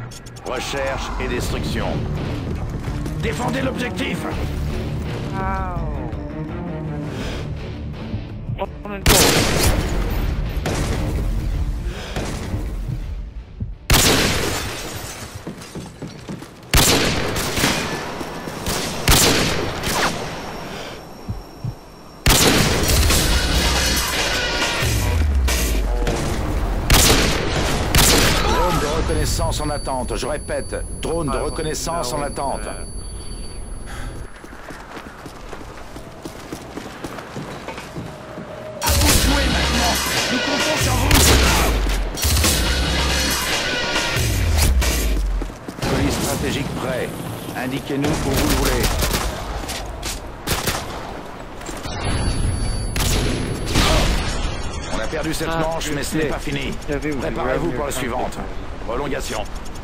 Recherche et destruction. Défendez l'objectif! Drone de reconnaissance en attente. Je répète, drone de reconnaissance en attente. Nous comptons sur vous! Police stratégique prêt. Indiquez-nous où vous le voulez. On a perdu cette manche, mais ce n'est pas fini. Préparez-vous pour la suivante. Prolongation.